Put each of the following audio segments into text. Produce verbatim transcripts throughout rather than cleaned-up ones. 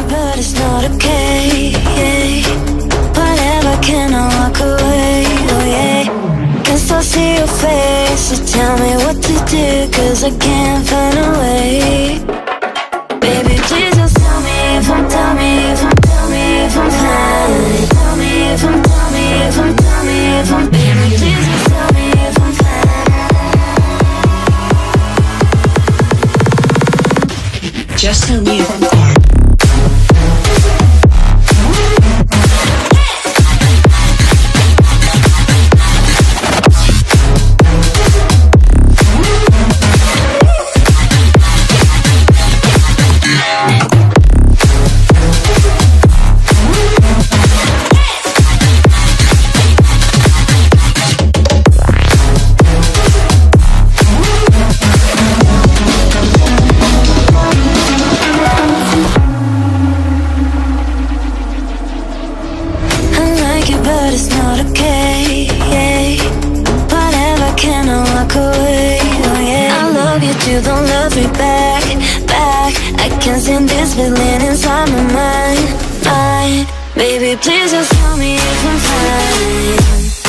it, but it's not okay. Whatever, can I walk away? Oh yeah. Can still see your face, so tell me what to do, cause I can't find a way. Baby, please just tell me if I'm, tell me if I'm, tell me if I'm fine. Tell me if I'm, tell me if I'm, tell me if I'm, baby, please just tell me if I'm fine. Just tell me if I'm fine. But it's not okay. Whatever, can I walk away? Oh yeah. I love you too, don't love me back, back. I can't stand this feeling inside my mind, mind. Baby, please just tell me if I'm fine.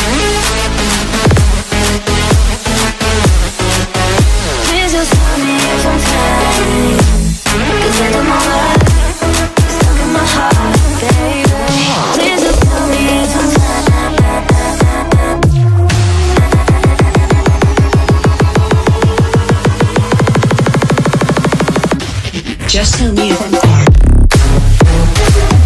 Please just tell me if I'm fine, cause I don't know why it's stuck in my heart, baby. Please just tell me if I'm fine. Just tell me if I'm fine.